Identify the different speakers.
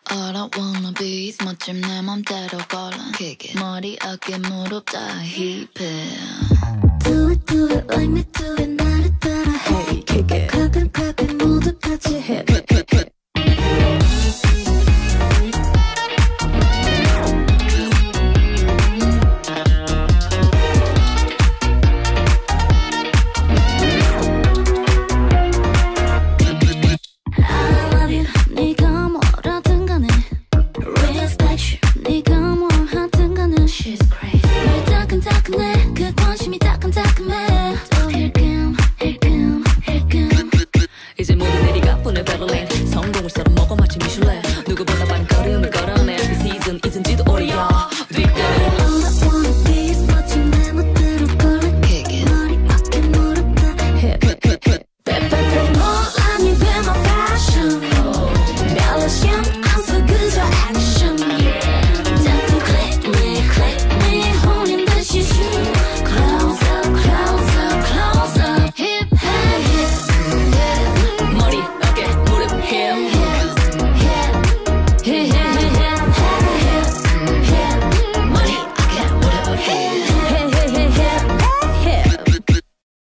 Speaker 1: All I wanna be is 멋짐 내 맘대로 걸어 머리 어깨 무릎 다 힙해
Speaker 2: Do it like me do it 나를 따라 Hey kick it 가끔 모두 같이 해
Speaker 1: 이제 모두 내리가 보내 베를린 성공을 썰어 먹어 마치 미슐랭